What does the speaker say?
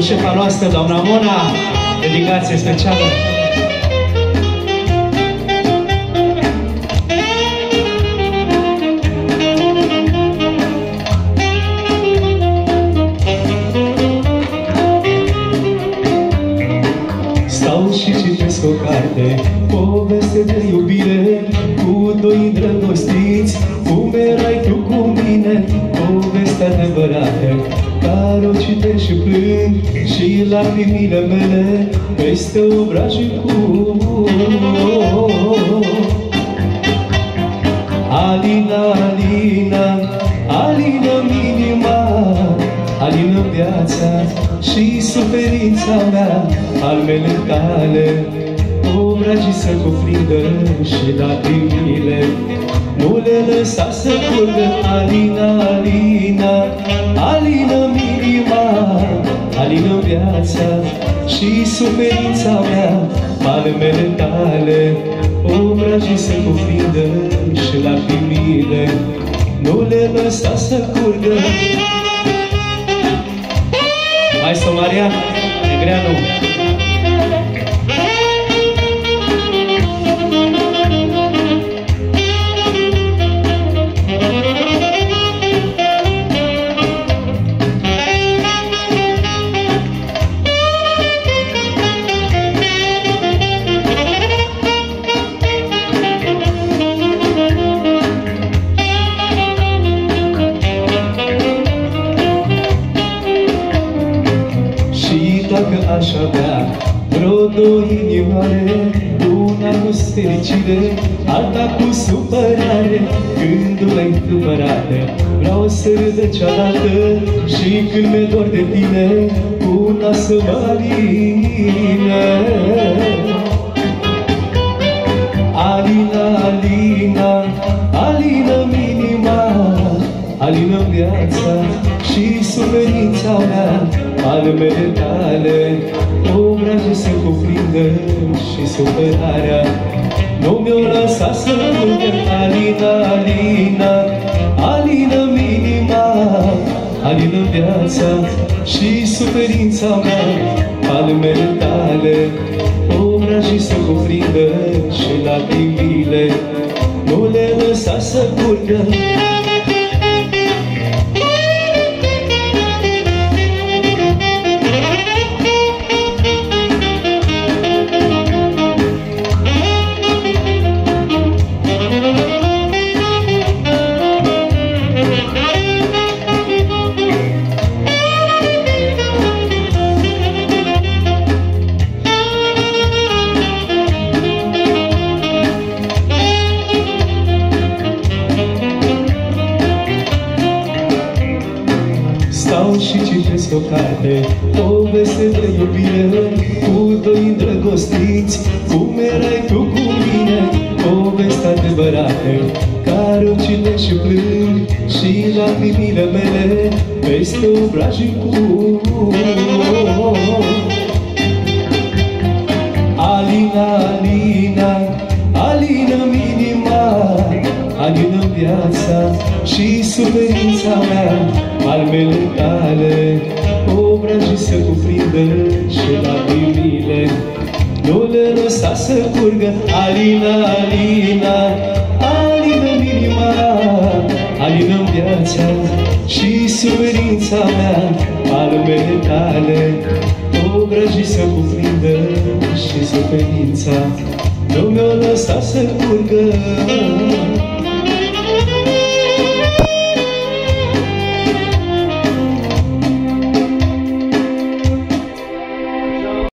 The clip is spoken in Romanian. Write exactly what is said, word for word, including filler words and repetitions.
șefa noastră, doamna Mona, dedicație specială. Stau și citesc o carte, poveste de iubire, cu doi îndrăgostiți, cum erai tu cu mine, poveste adevărată, care o citesc și plâng, și lacrimile mele peste obrajii cu Alina, Alina, Alina-mi inima, Alina viața și suferința mea, al mele tale, obrajii să cuprindă și lacrimile, nu le lăsa să curgă. Alina, Alina, Alina-mi inima, Alina viața și suferința mea, al mele tale, obrajii să cuprindă și lacrimile, nu le lăsa să curgă. Maestro Marian Negreanu. Dacă aș avea vreo două inimioare, una cu fericire, alta cu supărare, gândul întâmpărate, vreau să râdă cealaltă, și când mi-e dor de tine, una să mă aline. Alina, Alina, Alina-mi inima, Alina-mi viața și suferința mea, ale mele tale, obrajii să cuprindă și supărarea, nu mi-o lăsa să curgă. Alina, Alina, Alina-mi inima, Alina viața și suferința mea, ale mele tale, obrajii să cuprindă și lacrimile, nu le lăsa să curgă. Stau și citesc o carte, poveste de iubire, cu doi îndrăgostiți, cum erai tu cu mine, poveste adevărată, care o citesc și plâng, și lacrimile mele peste obrajii cu Alina, Alina, Alina-mi inima, Alina viața și suferința mea, al mele tale, obrajii să cuprindă și lacrimile, nu le lăsa să curgă. Alina, Alina, Alina-mi inima, Alina viața și suferința mea, al mele tale, obrajii să cuprindă și suferința, nu mi-o lăsa să curgă.